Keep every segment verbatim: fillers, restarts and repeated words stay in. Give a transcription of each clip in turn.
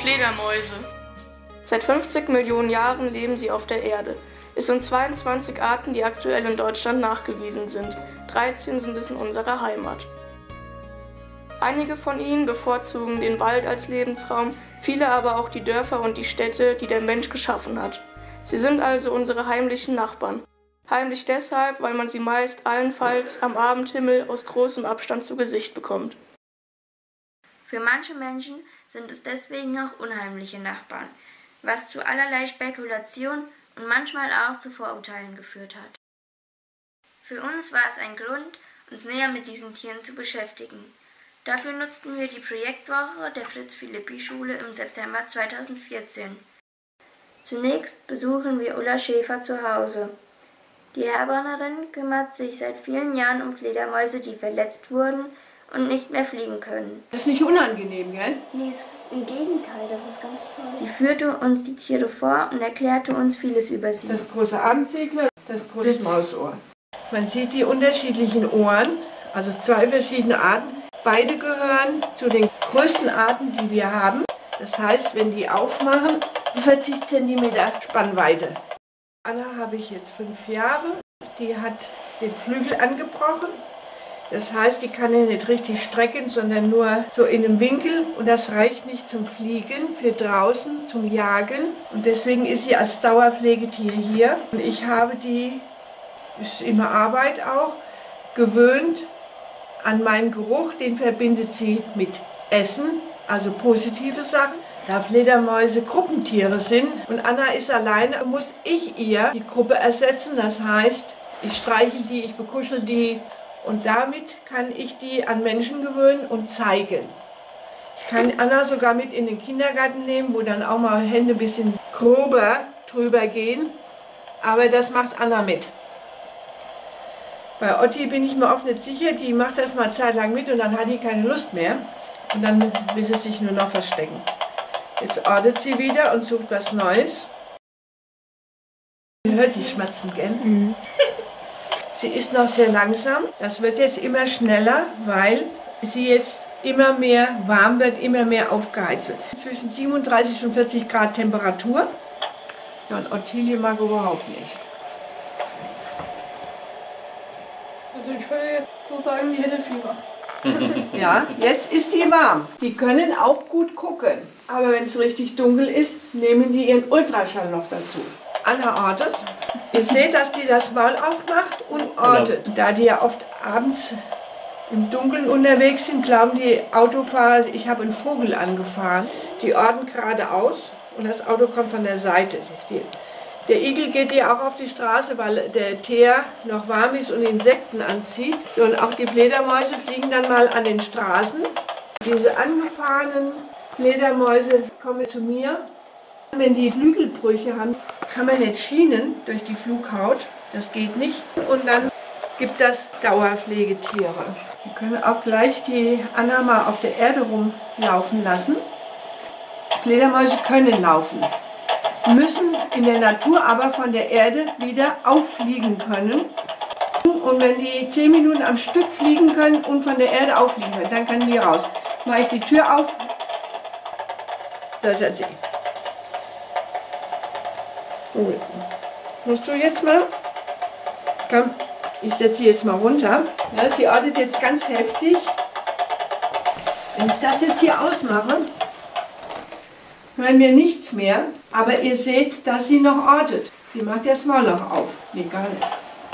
Fledermäuse. Seit fünfzig Millionen Jahren leben sie auf der Erde. Es sind zweiundzwanzig Arten, die aktuell in Deutschland nachgewiesen sind. dreizehn sind es in unserer Heimat. Einige von ihnen bevorzugen den Wald als Lebensraum, viele aber auch die Dörfer und die Städte, die der Mensch geschaffen hat. Sie sind also unsere heimlichen Nachbarn. Heimlich deshalb, weil man sie meist allenfalls am Abendhimmel aus großem Abstand zu Gesicht bekommt. Für manche Menschen sind es deswegen auch unheimliche Nachbarn, was zu allerlei Spekulation und manchmal auch zu Vorurteilen geführt hat. Für uns war es ein Grund, uns näher mit diesen Tieren zu beschäftigen. Dafür nutzten wir die Projektwoche der Fritz-Philippi-Schule im September zweitausendvierzehn. Zunächst besuchen wir Ulla Schäfer zu Hause. Die Herbornerin kümmert sich seit vielen Jahren um Fledermäuse, die verletzt wurden und nicht mehr fliegen können. Das ist nicht unangenehm, gell? Nee, ist im Gegenteil, das ist ganz toll. Sie führte uns die Tiere vor und erklärte uns vieles über sie. Das große Abendsegler, das große Mausohr. Man sieht die unterschiedlichen Ohren, also zwei verschiedene Arten. Beide gehören zu den größten Arten, die wir haben. Das heißt, wenn die aufmachen, vierzig Zentimeter Spannweite. Anna habe ich jetzt fünf Jahre. Die hat den Flügel angebrochen. Das heißt, die kann ihn nicht richtig strecken, sondern nur so in einem Winkel. Und das reicht nicht zum Fliegen, für draußen, zum Jagen. Und deswegen ist sie als Dauerpflegetier hier. Und ich habe die, ist immer Arbeit auch, gewöhnt an meinen Geruch. Den verbindet sie mit Essen, also positive Sachen. Da Fledermäuse Gruppentiere sind und Anna ist alleine, muss ich ihr die Gruppe ersetzen. Das heißt, ich streichel die, ich bekuschel die. Und damit kann ich die an Menschen gewöhnen und zeigen. Ich kann Anna sogar mit in den Kindergarten nehmen, wo dann auch mal Hände ein bisschen grober drüber gehen. Aber das macht Anna mit. Bei Otti bin ich mir oft nicht sicher, die macht das mal eine Zeit lang mit und dann hat die keine Lust mehr. Und dann will sie sich nur noch verstecken. Jetzt ortet sie wieder und sucht was Neues. Ihr hört die Schmatzen, gell? Mhm. Sie ist noch sehr langsam. Das wird jetzt immer schneller, weil sie jetzt immer mehr warm wird, immer mehr aufgeheizt wird. Zwischen siebenunddreißig und vierzig Grad Temperatur. Ja, und Ottilie mag überhaupt nicht. Also ich würde jetzt so sagen, die hätte Fieber. Ja, jetzt ist die warm. Die können auch gut gucken. Aber wenn es richtig dunkel ist, nehmen die ihren Ultraschall noch dazu. Anna ortet. Ihr seht, dass die das Maul aufmacht und ortet. Da die ja oft abends im Dunkeln unterwegs sind, glauben die Autofahrer, ich habe einen Vogel angefahren. Die orten geradeaus und das Auto kommt von der Seite. Die, der Igel geht ja auch auf die Straße, weil der Teer noch warm ist und Insekten anzieht. Und auch die Fledermäuse fliegen dann mal an den Straßen. Diese angefahrenen Fledermäuse kommen zu mir. Wenn die Flügelbrüche haben, kann man nicht schienen durch die Flughaut. Das geht nicht. Und dann gibt das Dauerpflegetiere. Wir können auch gleich die Anna mal auf der Erde rumlaufen lassen. Fledermäuse können laufen, müssen in der Natur aber von der Erde wieder auffliegen können. Und wenn die zehn Minuten am Stück fliegen können und von der Erde auffliegen können, dann können die raus. Mache ich die Tür auf. So, Schatzi. Gut. Musst du jetzt mal? Komm, ich setze sie jetzt mal runter. Ja, sie ortet jetzt ganz heftig. Wenn ich das jetzt hier ausmache, hören wir nichts mehr. Aber ihr seht, dass sie noch ortet. Die macht das Maulloch auf. Nee, gar nicht.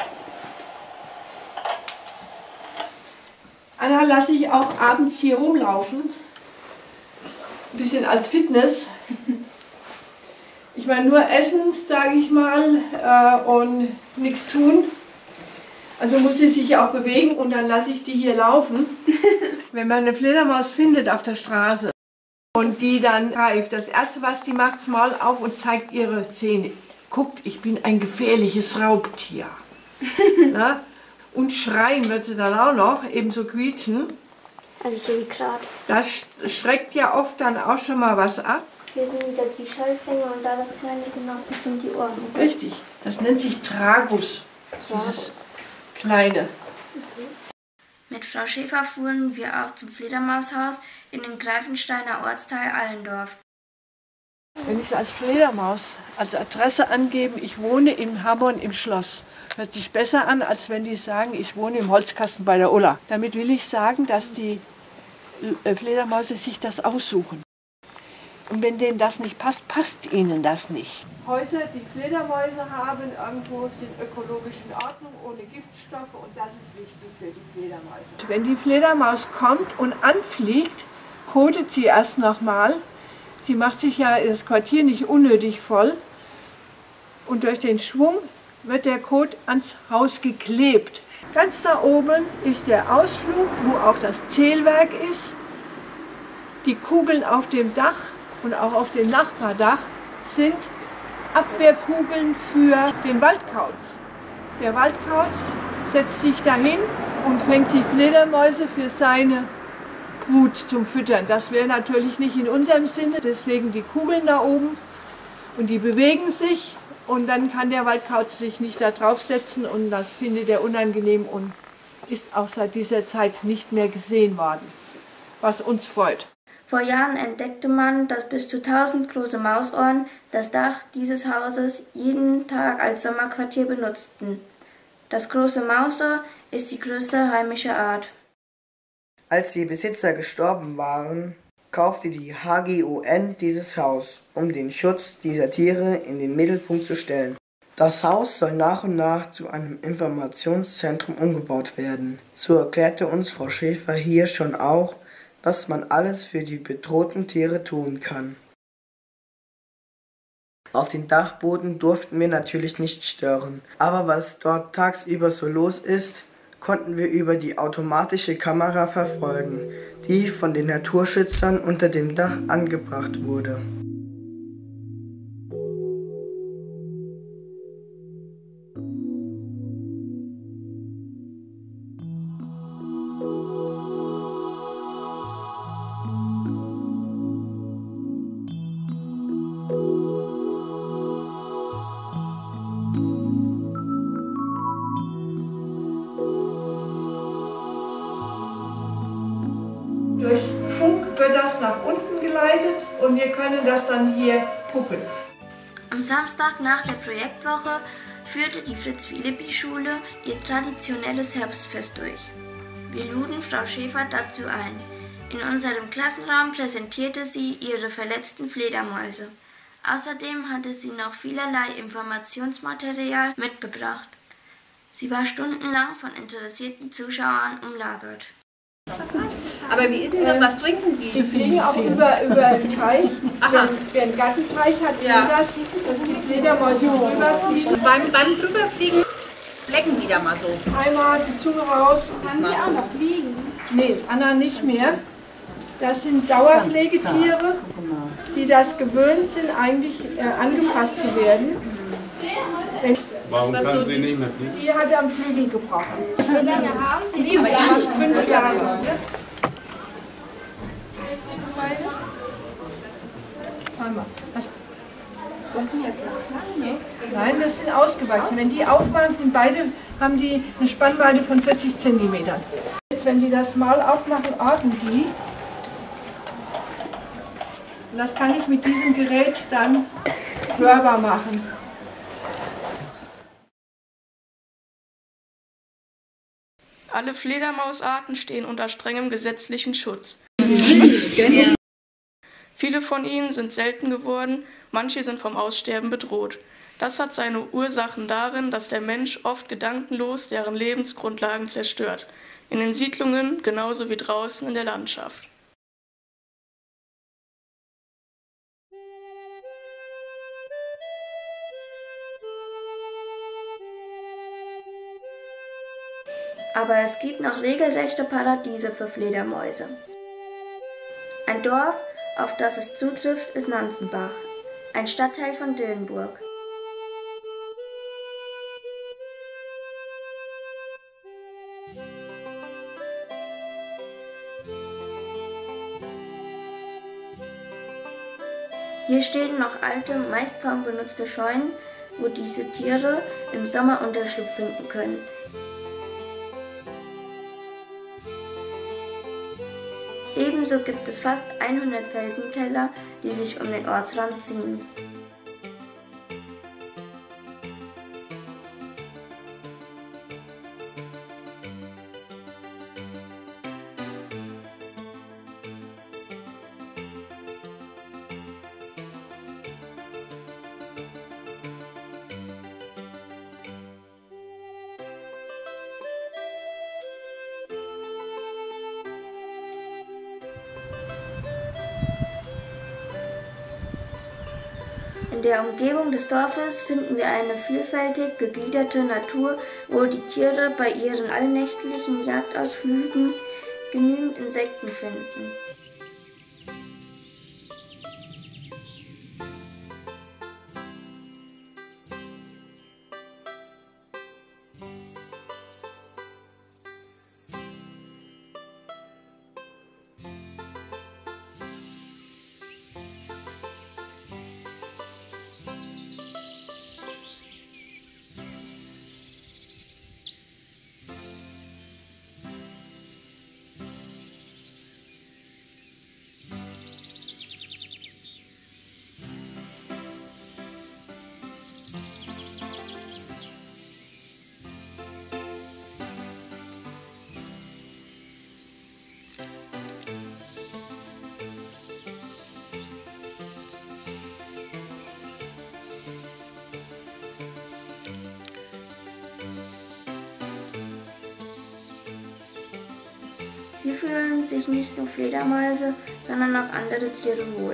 Anna lasse ich auch abends hier rumlaufen. Ein bisschen als Fitness. Ich meine, nur essen, sage ich mal, äh, und nichts tun. Also muss sie sich auch bewegen und dann lasse ich die hier laufen. Wenn man eine Fledermaus findet auf der Straße und die dann greift, das Erste, was die macht, das Maul auf und zeigt ihre Zähne. Guckt, ich bin ein gefährliches Raubtier. Na? Und schreien wird sie dann auch noch, ebenso quietschen. Also so wie gerade. Das schreckt ja oft dann auch schon mal was ab. Hier sind wieder die Schallfänger und da das Kleine sind noch bestimmt die Ohren. Oder? Richtig, das nennt sich Tragus, Tragus. Dieses kleine. Mit Frau Schäfer fuhren wir auch zum Fledermaushaus in den Greifensteiner Ortsteil Allendorf. Wenn ich als Fledermaus als Adresse angebe, ich wohne in Hamborn im Schloss, hört sich besser an, als wenn die sagen, ich wohne im Holzkasten bei der Ulla. Damit will ich sagen, dass die Fledermäuse sich das aussuchen. Und wenn denen das nicht passt, passt ihnen das nicht. Häuser, die Fledermäuse haben, irgendwo sind ökologisch in Ordnung, ohne Giftstoffe, und das ist wichtig für die Fledermäuse. Wenn die Fledermaus kommt und anfliegt, kotet sie erst nochmal. Sie macht sich ja das Quartier nicht unnötig voll, und durch den Schwung wird der Kot ans Haus geklebt. Ganz da oben ist der Ausflug, wo auch das Zählwerk ist. Die Kugeln auf dem Dach und auch auf dem Nachbardach sind Abwehrkugeln für den Waldkauz. Der Waldkauz setzt sich dahin und fängt die Fledermäuse für seine Brut zum Füttern. Das wäre natürlich nicht in unserem Sinne, deswegen die Kugeln da oben, und die bewegen sich, und dann kann der Waldkauz sich nicht da drauf setzen, und das findet er unangenehm und ist auch seit dieser Zeit nicht mehr gesehen worden, was uns freut. Vor Jahren entdeckte man, dass bis zu tausend große Mausohren das Dach dieses Hauses jeden Tag als Sommerquartier benutzten. Das große Mausohr ist die größte heimische Art. Als die Besitzer gestorben waren, kaufte die H G O N dieses Haus, um den Schutz dieser Tiere in den Mittelpunkt zu stellen. Das Haus soll nach und nach zu einem Informationszentrum umgebaut werden. So erklärte uns Frau Schäfer hier schon auch, was man alles für die bedrohten Tiere tun kann. Auf den Dachboden durften wir natürlich nicht stören, aber was dort tagsüber so los ist, konnten wir über die automatische Kamera verfolgen, die von den Naturschützern unter dem Dach angebracht wurde. Durch Funk wird das nach unten geleitet und wir können das dann hier gucken. Am Samstag nach der Projektwoche führte die Fritz-Philippi-Schule ihr traditionelles Herbstfest durch. Wir luden Frau Schäfer dazu ein. In unserem Klassenraum präsentierte sie ihre verletzten Fledermäuse. Außerdem hatte sie noch vielerlei Informationsmaterial mitgebracht. Sie war stundenlang von interessierten Zuschauern umlagert. Aber wie ist denn das? Was trinken die? Die fliegen auch über, über den Teich. Wer, wer einen Gartenteich hat, ja, das, dass die Fledermäuse rüberfliegen. Und beim, beim drüberfliegen lecken die da mal so. Einmal die Zunge raus. Kann die auch noch fliegen? Nee, Anna nicht mehr. Das sind Dauerpflegetiere, die das gewöhnt sind, eigentlich äh, angefasst zu werden. Wenn Warum kann sie nicht mehr fliegen? Die hat am Flügel gebrochen. Wie lange haben sie die? Aber die macht fünf Jahre. Ne? Das, Das sind jetzt noch kleine. nein, das sind ausgewachsen. Wenn die aufmachen, sind beide, haben die eine Spannweite von vierzig Zentimetern. Wenn die das Maul aufmachen, orten die. Und das kann ich mit diesem Gerät dann hörbar machen. Alle Fledermausarten stehen unter strengem gesetzlichen Schutz. Viele von ihnen sind selten geworden, manche sind vom Aussterben bedroht. Das hat seine Ursachen darin, dass der Mensch oft gedankenlos deren Lebensgrundlagen zerstört. In den Siedlungen genauso wie draußen in der Landschaft. Aber es gibt noch regelrechte Paradiese für Fledermäuse. Ein Dorf, auf das es zutrifft, ist Nanzenbach, ein Stadtteil von Dillenburg. Hier stehen noch alte, meist kaum benutzte Scheunen, wo diese Tiere im Sommer Unterschlupf finden können. Ebenso Ebenso gibt es fast hundert Felsenkeller, die sich um den Ortsrand ziehen. In der Umgebung des Dorfes finden wir eine vielfältig gegliederte Natur, wo die Tiere bei ihren allnächtlichen Jagdausflügen genügend Insekten finden. Hier fühlen sich nicht nur Fledermäuse, sondern auch andere Tiere wohl.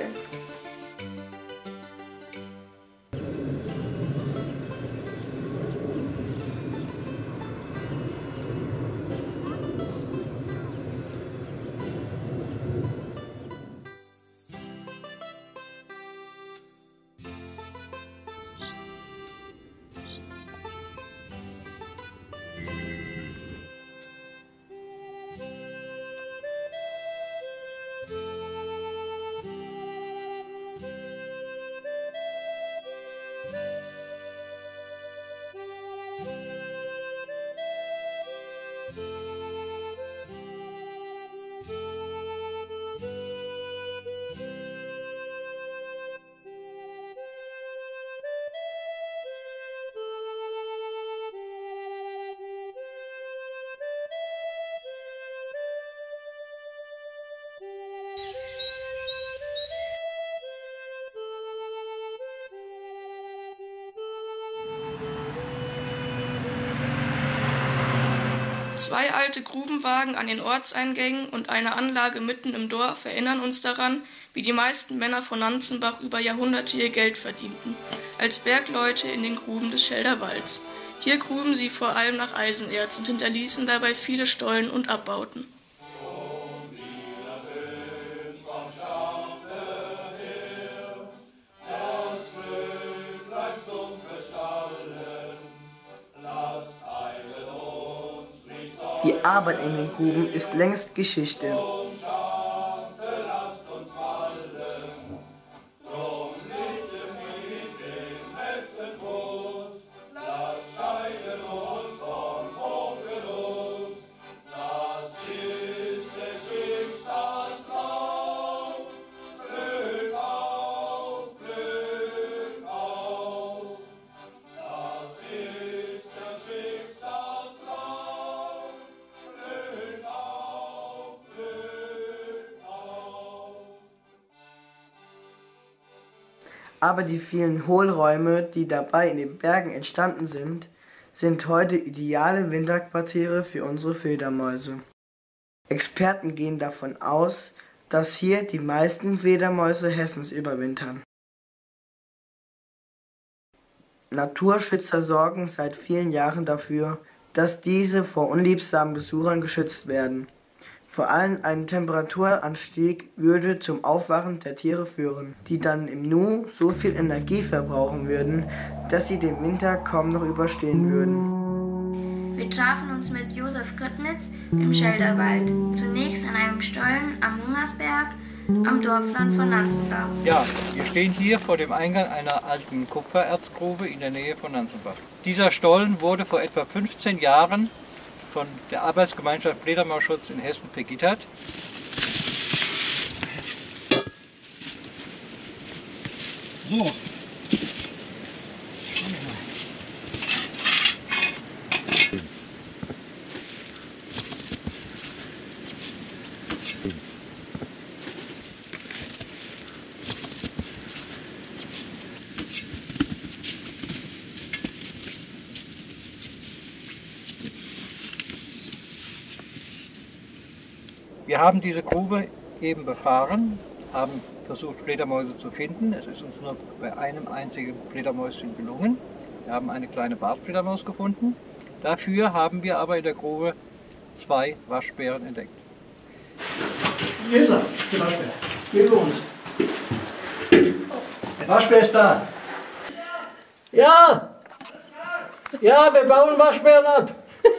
Zwei alte Grubenwagen an den Ortseingängen und eine Anlage mitten im Dorf erinnern uns daran, wie die meisten Männer von Nanzenbach über Jahrhunderte ihr Geld verdienten, als Bergleute in den Gruben des Schelderwalds. Hier gruben sie vor allem nach Eisenerz und hinterließen dabei viele Stollen und Abbauten. Die Arbeit in den Gruben ist längst Geschichte. Aber die vielen Hohlräume, die dabei in den Bergen entstanden sind, sind heute ideale Winterquartiere für unsere Fledermäuse. Experten gehen davon aus, dass hier die meisten Fledermäuse Hessens überwintern. Naturschützer sorgen seit vielen Jahren dafür, dass diese vor unliebsamen Besuchern geschützt werden. Vor allem ein Temperaturanstieg würde zum Aufwachen der Tiere führen, die dann im Nu so viel Energie verbrauchen würden, dass sie den Winter kaum noch überstehen würden. Wir trafen uns mit Josef Köttnitz im Schelderwald, zunächst an einem Stollen am Hungersberg, am Dorfrand von Nanzenbach. Ja, wir stehen hier vor dem Eingang einer alten Kupfererzgrube in der Nähe von Nanzenbach. Dieser Stollen wurde vor etwa fünfzehn Jahren von der Arbeitsgemeinschaft Fledermausschutz in Hessen begittert. So. Wir haben diese Grube eben befahren, haben versucht, Fledermäuse zu finden. Es ist uns nur bei einem einzigen Fledermäuschen gelungen. Wir haben eine kleine Bartfledermaus gefunden. Dafür haben wir aber in der Grube zwei Waschbären entdeckt. Hier ist er, der Waschbär. Hier bei uns. Der Waschbär ist da. Ja! Ja, wir bauen Waschbären ab.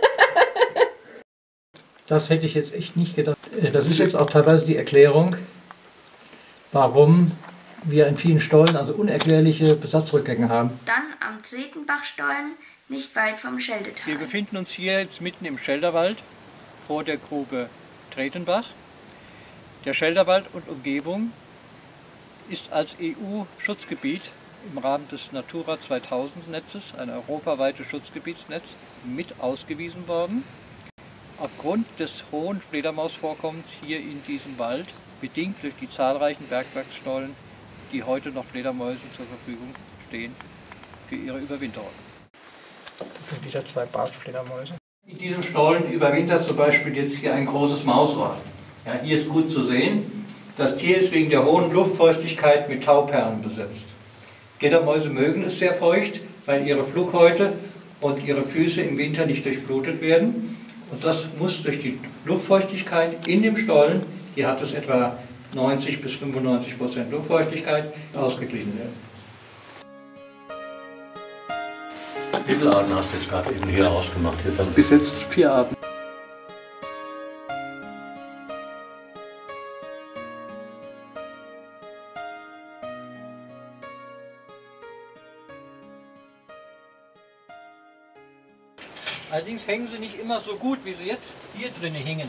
Das hätte ich jetzt echt nicht gedacht. Das ist jetzt auch teilweise die Erklärung, warum wir in vielen Stollen also unerklärliche Besatzrückgänge haben. Dann am Tretenbachstollen, nicht weit vom Scheldetal. Wir befinden uns hier jetzt mitten im Schelderwald vor der Grube Tretenbach. Der Schelderwald und Umgebung ist als E U-Schutzgebiet im Rahmen des Natura zweitausend Netzes, ein europaweites Schutzgebietsnetz, mit ausgewiesen worden. Aufgrund des hohen Fledermausvorkommens hier in diesem Wald, bedingt durch die zahlreichen Bergwerksstollen, die heute noch Fledermäusen zur Verfügung stehen für ihre Überwinterung. Das sind wieder zwei Bartfledermäuse. In diesem Stollen überwintert zum Beispiel jetzt hier ein großes Mausohr. Ja, hier ist gut zu sehen, das Tier ist wegen der hohen Luftfeuchtigkeit mit Tauperlen besetzt. Fledermäuse mögen es sehr feucht, weil ihre Flughäute und ihre Füße im Winter nicht durchblutet werden. Und das muss durch die Luftfeuchtigkeit in dem Stollen, hier hat es etwa neunzig bis fünfundneunzig Prozent Luftfeuchtigkeit, ausgeglichen werden. Wie viele Arten hast du jetzt gerade eben hier ausgemacht? Hier dann? Bis jetzt vier Arten. Allerdings hängen sie nicht immer so gut, wie sie jetzt hier drin hingen.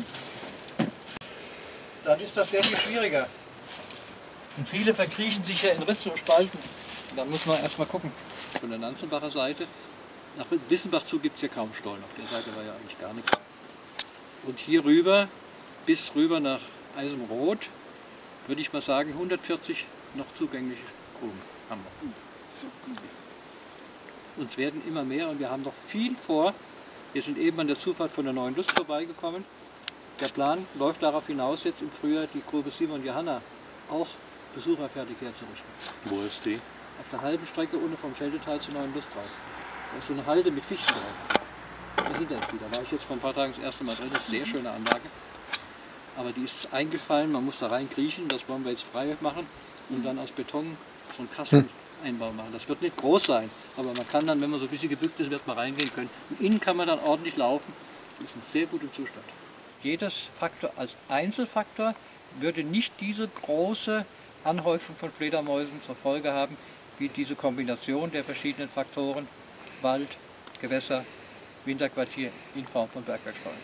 Dann ist das sehr viel schwieriger. Und viele verkriechen sich ja in Ritze und Spalten. Da muss man erstmal gucken. Von der Nanzenbacher Seite. Nach Wissenbach zu gibt es ja kaum Stollen. Auf der Seite war ja eigentlich gar nichts. Und hier rüber, bis rüber nach Eisenroth, würde ich mal sagen, hundertvierzig noch zugängliche Gruben haben wir. Uns werden immer mehr und wir haben noch viel vor. Wir sind eben an der Zufahrt von der Neuen Lust vorbeigekommen. Der Plan läuft darauf hinaus, jetzt im Frühjahr die Grube Simon Johanna auch besucherfertig herzurichten. Wo ist die? Auf der halben Strecke unten vom Scheldetal zur Neuen Lust raus. Da ist so eine Halde mit Fichten drauf. Dahinter ist die. Da war ich jetzt vor ein paar Tagen das erste Mal drin. Das ist eine sehr schöne Anlage. Aber die ist eingefallen, man muss da rein kriechen. Das wollen wir jetzt frei machen und dann aus Beton so einen Kasteneinbau machen. Das wird nicht groß sein, aber man kann dann, wenn man so ein bisschen gebückt ist, wird man reingehen können. Und innen kann man dann ordentlich laufen. Die ist in sehr gutem Zustand. Jedes Faktor als Einzelfaktor würde nicht diese große Anhäufung von Fledermäusen zur Folge haben, wie diese Kombination der verschiedenen Faktoren Wald, Gewässer, Winterquartier in Form von Bergwerkstollen.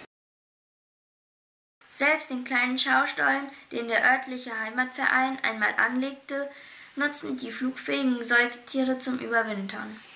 Selbst den kleinen Schaustollen, den der örtliche Heimatverein einmal anlegte, nutzen die flugfähigen Säugetiere zum Überwintern.